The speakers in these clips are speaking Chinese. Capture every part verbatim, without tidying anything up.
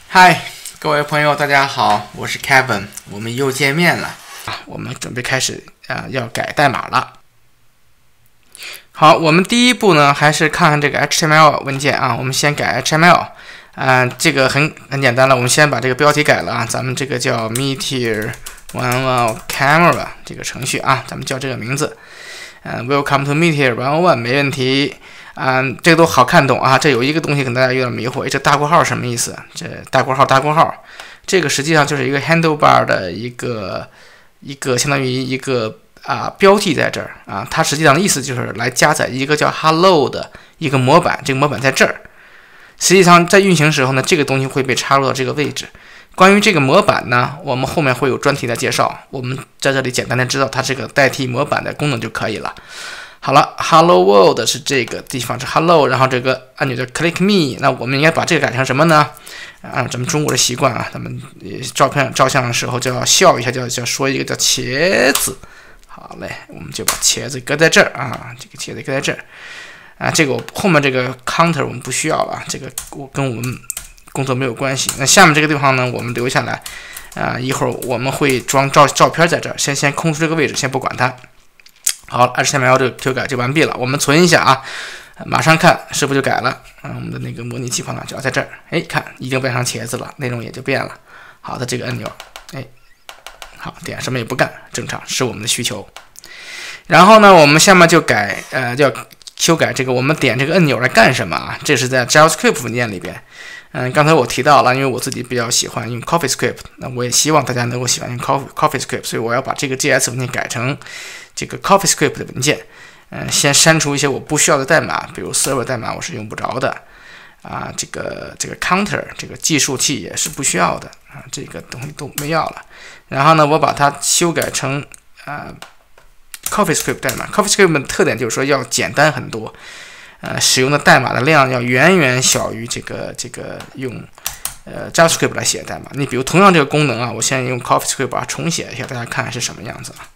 嗨，各位朋友，大家好，我是 Kevin， 我们又见面了啊！我们准备开始啊，要改代码了。好，我们第一步呢，还是看看这个 H T M L 文件啊。我们先改 H T M L， 啊、呃，这个很很简单了。我们先把这个标题改了啊，咱们这个叫 Meteor one oh one Camera 这个程序啊，咱们叫这个名字。呃 ，Welcome to Meteor one oh one 没问题。啊、嗯，这个都好看懂啊。这有一个东西可能大家有点迷惑，这大括号什么意思？这大括号大括号，这个实际上就是一个 handlebar 的一个一个相当于一个啊标记在这儿啊。它实际上的意思就是来加载一个叫 hello 的一个模板，这个模板在这儿。实际上在运行时候呢，这个东西会被插入到这个位置。关于这个模板呢，我们后面会有专题的介绍。我们在这里简单的知道它这个代替模板的功能就可以了。好了 ，Hello World 是这个地方是 Hello， 然后这个按钮叫 Click Me， 那我们应该把这个改成什么呢？按咱们中国的习惯啊，咱们照片照相的时候就要笑一下，就要叫说一个叫茄子。好嘞，我们就把茄子搁在这儿啊，这个茄子搁在这儿啊，这个我后面这个 counter 我们不需要了，这个我跟我们工作没有关系。那下面这个地方呢，我们留下来啊，一会儿我们会装照照片在这儿，先先空出这个位置，先不管它。好 ，H T M L 这个修改就完毕了，我们存一下啊，马上看是不是就改了？啊，我们的那个模拟器方向就要在这儿，哎，看已经变成茄子了，内容也就变了。好的，这个按钮，哎，好，点什么也不干，正常是我们的需求。然后呢，我们下面就改，呃，要修改这个，我们点这个按钮来干什么啊？这是在 JavaScript 文件里边。嗯，刚才我提到了，因为我自己比较喜欢用 CoffeeScript， 那我也希望大家能够喜欢用 CoffeeScript， 所以我要把这个 J S 文件改成这个 CoffeeScript 的文件。嗯，先删除一些我不需要的代码，比如 server 代码我是用不着的啊，这个这个 counter 这个计数器也是不需要的啊，这个东西都没要了。然后呢，我把它修改成啊 CoffeeScript 代码。CoffeeScript 的特点就是说要简单很多。呃，使用的代码的量要远远小于这个这个用呃 JavaScript 来写代码。你比如同样这个功能啊，我现在用 CoffeeScript 把它重写一下，大家看是什么样子啊？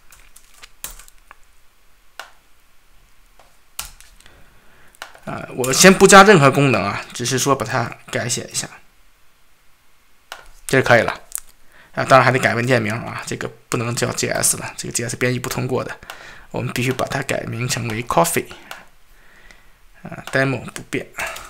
呃，我先不加任何功能啊，只是说把它改写一下，这就可以了。啊，当然还得改文件名啊，这个不能叫 J S 了，这个 J S 编译不通过的，我们必须把它改名成为 Coffee。啊 ，demo 不变，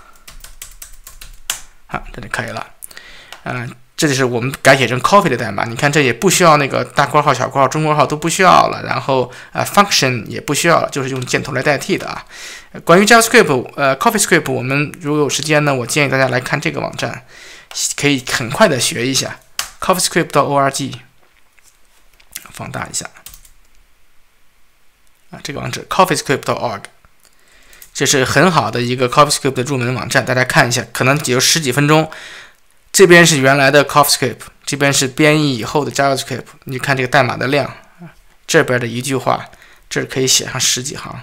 好，这就可以了。嗯、呃，这就是我们改写成 Coffee 的代码。你看，这也不需要那个大括号、小括号、中括号都不需要了。然后啊、呃、，function 也不需要了，就是用箭头来代替的啊。关于 JavaScript， 呃 ，CoffeeScript， 我们如果有时间呢，我建议大家来看这个网站，可以很快的学一下 CoffeeScript 到 org， 放大一下啊，这个网址 CoffeeScript 到 org。这是很好的一个 CoffeeScript 的入门网站，大家看一下，可能只有十几分钟。这边是原来的 CoffeeScript， 这边是编译以后的 JavaScript。你看这个代码的量，这边的一句话，这儿可以写上十几行。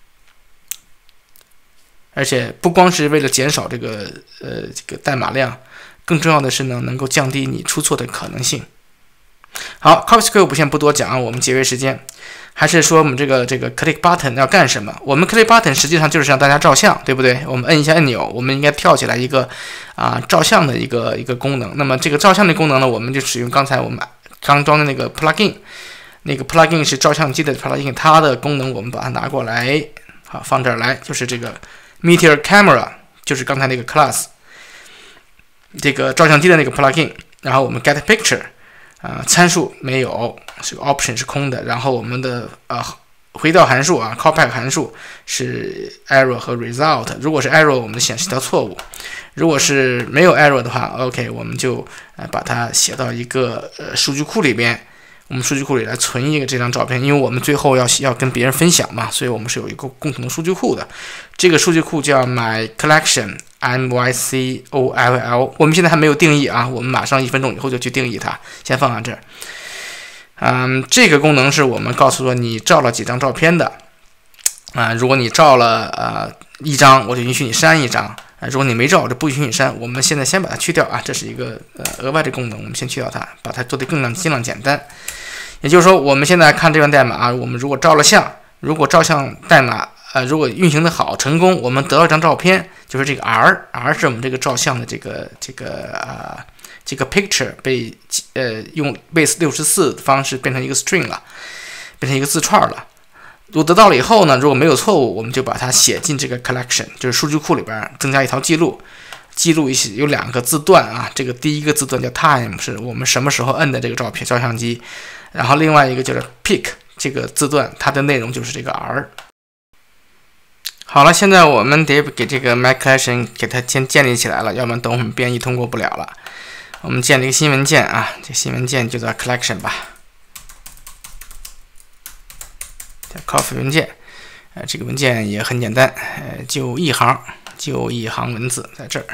而且不光是为了减少这个呃这个代码量，更重要的是呢，能够降低你出错的可能性。好 ，CoffeeScript 先不多讲，我们节约时间。还是说我们这个这个 click button 要干什么？我们 click button 实际上就是让大家照相，对不对？我们摁一下按钮，我们应该跳起来一个啊照相的一个一个功能。那么这个照相的功能呢，我们就使用刚才我们刚装的那个 plugin， 那个 plugin 是照相机的 plugin， 它的功能我们把它拿过来，好放这儿来，就是这个 Meteor Camera， 就是刚才那个 class， 这个照相机的那个 plugin， 然后我们 get picture。啊、呃，参数没有，这个 option 是空的。然后我们的呃回调函数啊 ，callback 函数是 error 和 result。如果是 error， 我们显示一条错误；如果是没有 error 的话 ，OK， 我们就呃把它写到一个呃数据库里边。我们数据库里来存一个这张照片，因为我们最后要要跟别人分享嘛，所以我们是有一个共同的数据库的。这个数据库叫 My Collection M Y C O L L， 我们现在还没有定义啊，我们马上一分钟以后就去定义它，先放在这儿。嗯，这个功能是我们告诉说你照了几张照片的啊、呃，如果你照了呃一张，我就允许你删一张。啊，如果你没照，我就不允许你删。我们现在先把它去掉啊，这是一个呃额外的功能，我们先去掉它，把它做得更尽量简单。也就是说，我们现在看这段代码啊，我们如果照了相，如果照相代码呃如果运行的好成功，我们得到一张照片，就是这个 R，R 是我们这个照相的这个这个呃这个 picture 被呃用 base 六十四的方式变成一个 string 了，变成一个字串了。如果得到了以后呢，如果没有错误，我们就把它写进这个 collection， 就是数据库里边增加一条记录，记录一些有两个字段啊。这个第一个字段叫 time， 是我们什么时候摁的这个照片照相机，然后另外一个叫做 pic， 这个字段它的内容就是这个 r。好了，现在我们得给这个 MyCollection 给它先建立起来了，要不然等我们编译通过不了了。我们建立一个新文件啊，这新文件就叫 collection 吧。Coffee 文件，呃，这个文件也很简单，呃，就一行，就一行文字在这儿。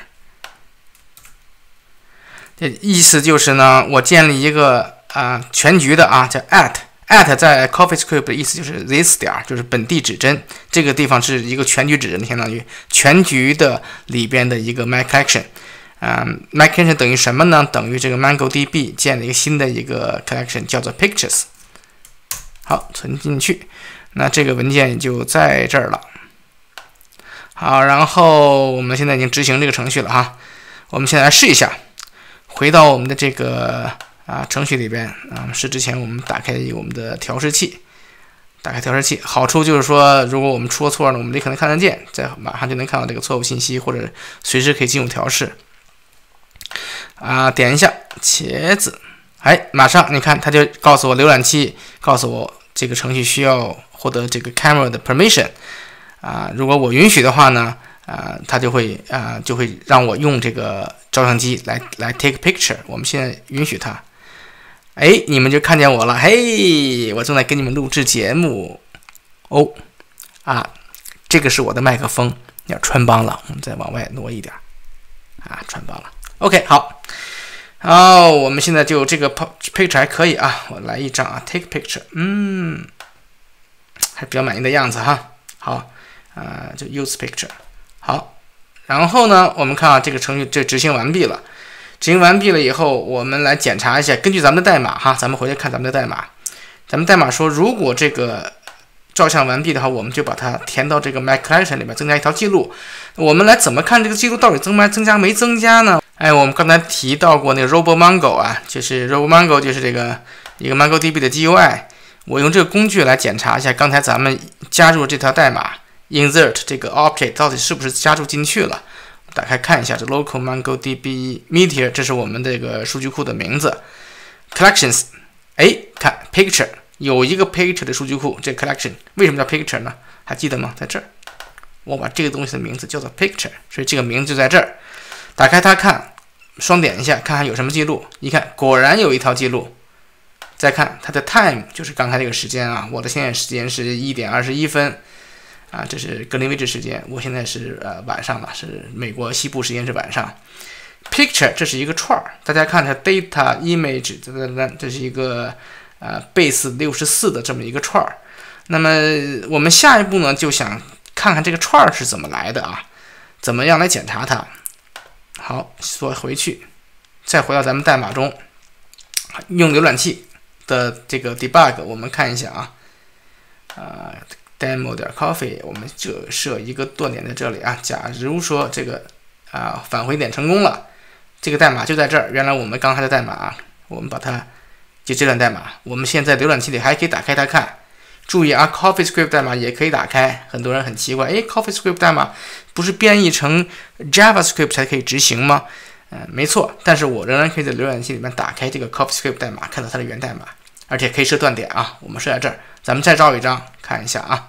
这意思就是呢，我建立一个啊、呃、全局的啊，叫 at at 在 CoffeeScript 的意思就是 this 点，就是本地指针，这个地方是一个全局指针，相当于全局的里边的一个 MyCollection。啊、呃、，MyCollection 等于什么呢？等于这个 MongoDB 建了一个新的一个 collection， 叫做 Pictures。好，存进去，那这个文件就在这儿了。好，然后我们现在已经执行这个程序了哈。我们现在来试一下，回到我们的这个啊程序里边啊，试之前我们打开我们的调试器，打开调试器，好处就是说，如果我们出了错呢，我们立刻能看得见，在马上就能看到这个错误信息，或者随时可以进入调试。啊，点一下茄子。哎，马上你看，它就告诉我浏览器告诉我这个程序需要获得这个 camera 的 permission 啊，如果我允许的话呢，啊，它就会啊就会让我用这个照相机来来 take picture。我们现在允许它，哎，你们就看见我了，嘿，我正在给你们录制节目哦，啊，这个是我的麦克风，要穿帮了，我们再往外挪一点，啊，穿帮了 ，OK， 好。好，我们现在就这个 picture 还可以啊，我来一张啊 ，take picture， 嗯，还比较满意的样子哈。好，呃，就 use picture， 好，然后呢，我们看啊，这个程序就执行完毕了。执行完毕了以后，我们来检查一下，根据咱们的代码哈，咱们回去看咱们的代码。咱们代码说，如果这个照相完毕的话，我们就把它填到这个 MyCollection 里面，增加一条记录。我们来怎么看这个记录到底增没增加没增加呢？哎，我们刚才提到过那个 RoboMongo 啊，就是 RoboMongo 就是这个一个 MongoDB 的 G U I。我用这个工具来检查一下，刚才咱们加入这条代码 insert 这个 object 到底是不是加入进去了。打开看一下，这 local MongoDB Meteor， 这是我们这个数据库的名字。Collections， 哎，看 Picture 有一个 Picture 的数据库，这个 Collection 为什么叫 Picture 呢？还记得吗？在这儿，我把这个东西的名字叫做 Picture， 所以这个名字就在这儿。打开它看，双点一下，看看有什么记录。一看，果然有一条记录。再看它的 time， 就是刚才这个时间啊，我的现在时间是一点二十一分啊，这是格林威治时间，我现在是呃晚上了，是美国西部时间是晚上。Picture 这是一个串儿，大家看它 data image， 这是一个呃 base 六十四的这么一个串儿。那么我们下一步呢，就想看看这个串儿是怎么来的啊，怎么样来检查它。好，缩回去，再回到咱们代码中，用浏览器的这个 debug， 我们看一下啊，啊、呃、demo 点 coffee， 我们就设一个断点在这里啊。假如说这个啊、呃、返回点成功了，这个代码就在这儿。原来我们刚才的代码，我们把它就这段代码，我们现在浏览器里还可以打开它看。注意啊 ，CoffeeScript 代码也可以打开。很多人很奇怪，哎 ，CoffeeScript 代码不是编译成 JavaScript 才可以执行吗？嗯、呃，没错，但是我仍然可以在浏览器里面打开这个 CoffeeScript 代码，看到它的源代码，而且可以设断点啊。我们设在这儿，咱们再照一张看一下啊。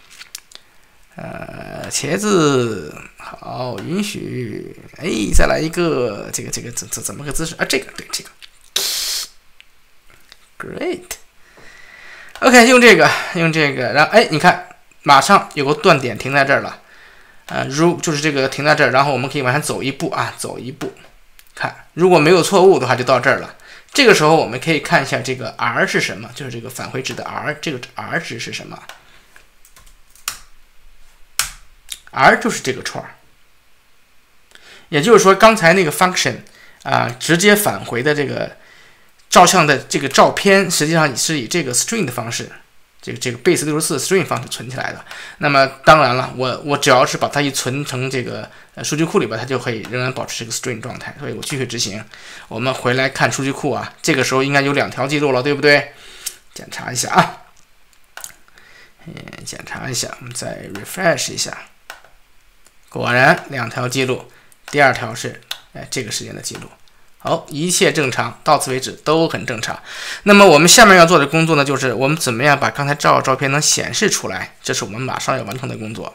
呃，茄子，好，允许，哎，再来一个，这个这个怎怎怎么个姿势啊？这个对这个 ，Great。OK， 用这个，用这个，然后哎，你看，马上有个断点停在这儿了，呃，如就是这个停在这儿，然后我们可以往前走一步啊，走一步，看，如果没有错误的话，就到这儿了。这个时候我们可以看一下这个 r 是什么，就是这个返回值的 r， 这个 r 值是什么 ？r 就是这个串儿，也就是说，刚才那个 function 啊、呃，直接返回的这个。照相的这个照片实际上是以这个 string 的方式这个这个 base 六十四 string 方式存起来的。那么当然了，我我只要是把它一存成这个呃数据库里边，它就可以仍然保持这个 string 状态。所以我继续执行，我们回来看数据库啊，这个时候应该有两条记录了，对不对？检查一下啊，嗯，检查一下，我们再 refresh 一下，果然两条记录，第二条是哎这个时间的记录。好，一切正常，到此为止都很正常。那么我们下面要做的工作呢，就是我们怎么样把刚才照的照片能显示出来，这是我们马上要完成的工作。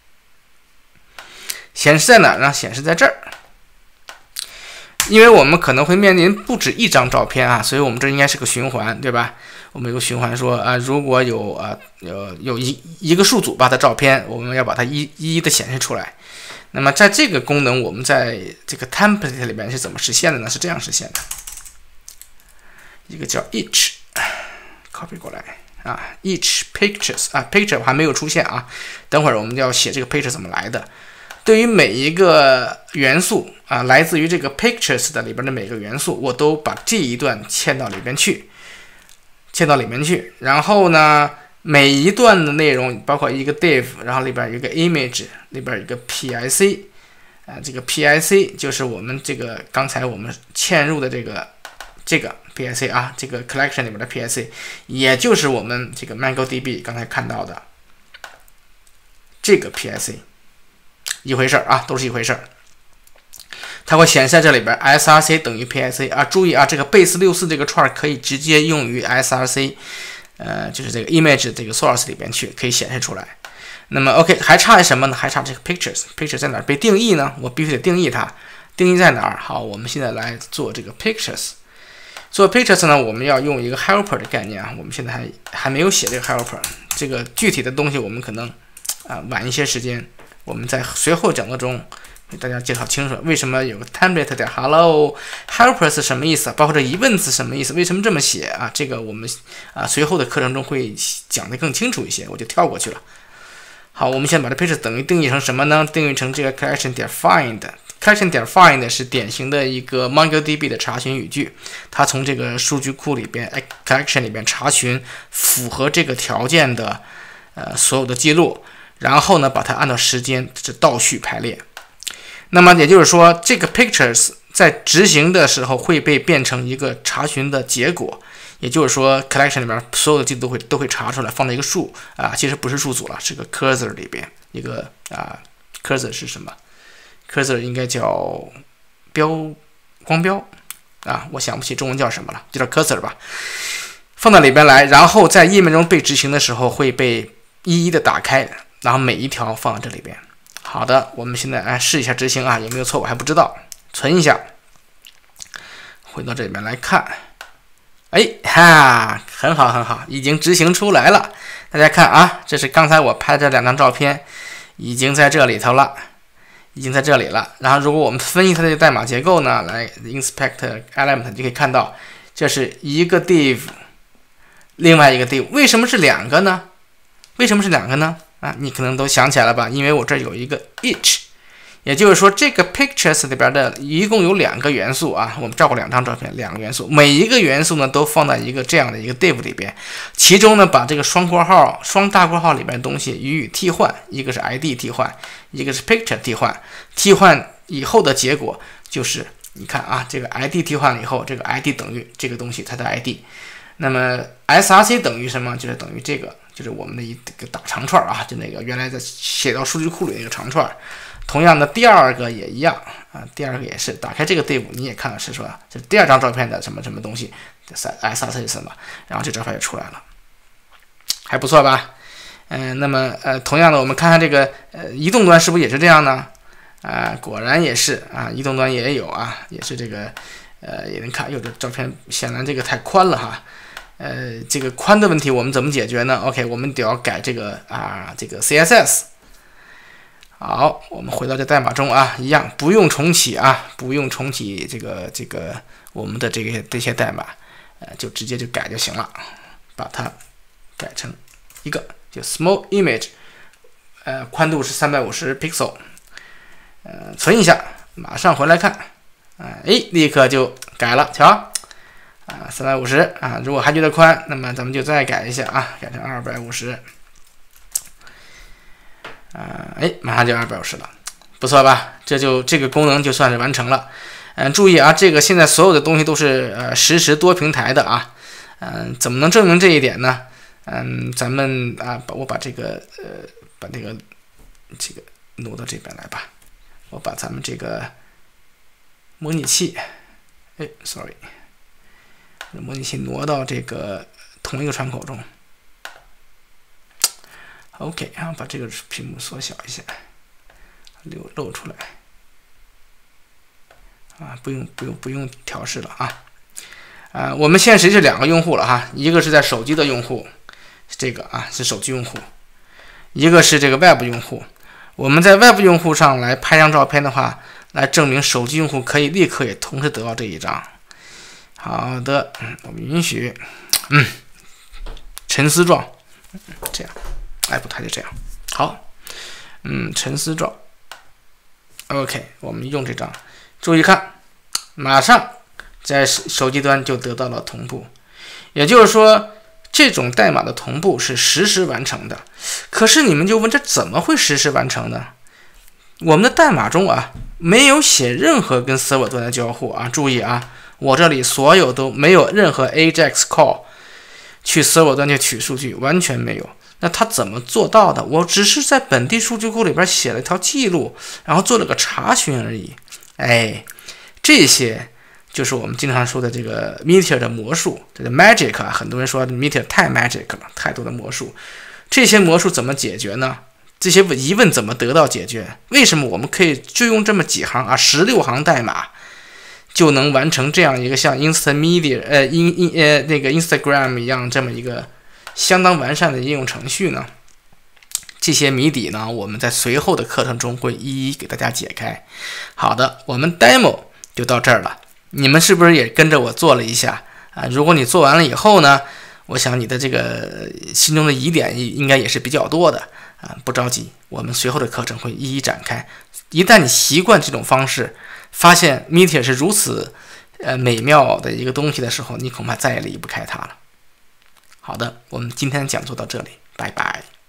显示在哪呢？显示在这儿。因为我们可能会面临不止一张照片啊，所以我们这应该是个循环，对吧？我们有个循环说啊，如果有啊有有一一个数组吧的照片，我们要把它一一一的显示出来。那么在这个功能，我们在这个 template 里面是怎么实现的呢？是这样实现的，一个叫 each copy 过来啊 ，each pictures 啊 ，picture 还没有出现啊，等会儿我们要写这个 picture 怎么来的。对于每一个元素啊，来自于这个 pictures 的里边的每个元素，我都把这一段嵌到里边去，嵌到里面去，然后呢？每一段的内容包括一个 div， 然后里边有一个 image， 里边有一个 pic， 啊，这个 pic 就是我们这个刚才我们嵌入的这个这个 pic 啊，这个 collection 里边的 pic， 也就是我们这个 MongoDB 刚才看到的这个 pic， 一回事啊，都是一回事。它会显示在这里边 src 等于 pic 啊，注意啊，这个 base 六十四这个串可以直接用于 src。呃，就是这个 image 这个 source 里边去可以显示出来。那么 OK， 还差什么呢？还差这个 pictures。picture 在哪儿被定义呢？我必须得定义它。定义在哪儿？好，我们现在来做这个 pictures。做 pictures 呢，我们要用一个 helper 的概念啊。我们现在还还没有写这个 helper， 这个具体的东西我们可能啊晚一些时间，我们在随后讲座中给大家介绍清楚。为什么有个 template 点 hello helper 是什么意思？包括这疑问词什么意思？为什么这么写啊？这个我们啊随后的课程中会讲得更清楚一些，我就跳过去了。好，我们先把这 picture 等于定义成什么呢？定义成这个 collection 点 find。collection 点 find 是典型的一个 MongoDB 的查询语句，它从这个数据库里边 collection 里边查询符合这个条件的呃所有的记录，然后呢把它按照时间这倒序排列。那么也就是说，这个 pictures 在执行的时候会被变成一个查询的结果，也就是说 collection 里面所有的记录都会都会查出来，放在一个数啊，其实不是数组了，是个 cursor 里边一个啊 cursor 是什么 ？cursor 应该叫标光标啊，我想不起中文叫什么了，就叫 cursor 吧，放到里边来，然后在页面中被执行的时候会被一一的打开，然后每一条放在这里边。好的，我们现在来试一下执行啊，有没有错我还不知道，存一下，回到这里面来看，哎哈，很好很好，已经执行出来了。大家看啊，这是刚才我拍的这两张照片，已经在这里头了，已经在这里了。然后如果我们分析它的代码结构呢，来 inspect element 就可以看到，这是一个 div， 另外一个 div， 为什么是两个呢？为什么是两个呢？啊，你可能都想起来了吧？因为我这有一个 each， 也就是说这个 pictures 里边的一共有两个元素啊，我们照过两张照片，两个元素，每一个元素呢都放在一个这样的一个 div 里边，其中呢把这个双括号、双大括号里边的东西予以替换，一个是 I D 替换，一个是 picture 替换，替换以后的结果就是你看啊，这个 I D 替换了以后，这个 I D 等于这个东西它的 I D， 那么 S R C 等于什么？就是等于这个。就是我们的一个大长串啊，就那个原来在写到数据库里那个长串。同样的，第二个也一样啊，第二个也是打开这个 div， 你也看到是说这是第二张照片的什么什么东西 ，S R C 什么，然后这照片也出来了，还不错吧？嗯、呃，那么呃，同样的，我们看看这个呃移动端是不是也是这样呢？啊、呃，果然也是啊，移动端也有啊，也是这个呃也能看，有的照片显然这个太宽了哈。呃，这个宽的问题我们怎么解决呢 ？OK， 我们得要改这个啊，这个 C S S。好，我们回到这代码中啊，一样不用重启啊，不用重启这个这个我们的这个这些代码，呃，就直接就改就行了，把它改成一个就 small image， 呃，宽度是三百五十 pixel， 呃，存一下，马上回来看，啊、呃，哎，立刻就改了，瞧。 啊，三百五十啊。如果还觉得宽，那么咱们就再改一下啊，改成二百五十。啊，哎，马上就二百五十了，不错吧？这就这个功能就算是完成了。嗯，注意啊，这个现在所有的东西都是呃实时多平台的啊。嗯，怎么能证明这一点呢？嗯，咱们啊，把我把这个呃把这个这个挪到这边来吧。我把咱们这个模拟器，哎 ，sorry， 模拟器挪到这个同一个窗口中。OK， 然后把这个屏幕缩小一下，留露出来。啊，不用不用不用调试了啊。啊，我们现在实际是两个用户了哈，一个是在手机的用户，这个啊是手机用户，一个是这个 Web 用户。我们在 Web 用户上来拍张照片的话，来证明手机用户可以立刻也同时得到这一张。好的，嗯，我们允许，嗯，沉思状，这样，哎不，它就这样，好，嗯，沉思状 ，OK， 我们用这张，注意看，马上。在手机端就得到了同步，也就是说，这种代码的同步是实时完成的。可是你们就问，这怎么会实时完成呢？我们的代码中啊，没有写任何跟 server 端的交互啊。注意啊，我这里所有都没有任何 Ajax call 去 server 端去取数据，完全没有。那它怎么做到的？我只是在本地数据库里边写了一条记录，然后做了个查询而已。哎，这些。就是我们经常说的这个 Meteor 的魔术，这个 magic 啊，很多人说 Meteor 太 magic 了，太多的魔术。这些魔术怎么解决呢？这些疑问怎么得到解决？为什么我们可以就用这么几行啊，十六行代码就能完成这样一个像 Instant Media 呃 in in 呃那个 Instagram 一样这么一个相当完善的应用程序呢？这些谜底呢，我们在随后的课程中会一一给大家解开。好的，我们 demo 就到这儿了。你们是不是也跟着我做了一下啊？如果你做完了以后呢，我想你的这个心中的疑点应该也是比较多的啊。不着急，我们随后的课程会一一展开。一旦你习惯这种方式，发现 Meteor 是如此呃美妙的一个东西的时候，你恐怕再也离不开它了。好的，我们今天的讲座到这里，拜拜。